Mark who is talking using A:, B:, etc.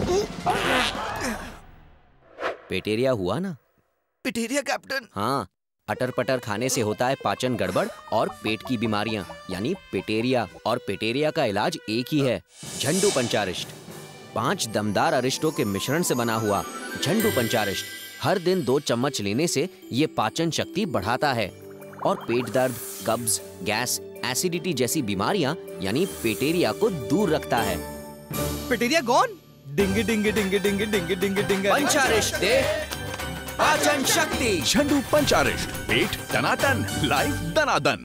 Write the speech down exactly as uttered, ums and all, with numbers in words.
A: पेटेरिया हुआ ना?
B: पेटेरिया कैप्टन?
A: हाँ, अटर पटर खाने से होता है पाचन गड़बड़ और पेट की बीमारियां, यानी पेटेरिया। और पेटेरिया का इलाज एक ही है, झंडू पंचारिष्ट। पांच दमदार अरिष्टों के मिश्रण से बना हुआ झंडू पंचारिष्ट हर दिन दो चम्मच लेने से ये पाचन शक्ति बढ़ाता है और पेट दर्द, कब्ज, गैस, एसिडिटी जैसी बीमारियां यानी पेटेरिया को दूर रखता है।
B: पेटेरिया गॉन? डिंग डिंग डिंग डिंग डिंग डिंग डिंग।
A: पंचारिष्ट दे पाचन शक्ति।
C: झंडू पंचारिष्ट, पेट टनाटन, लाइफ दनादन।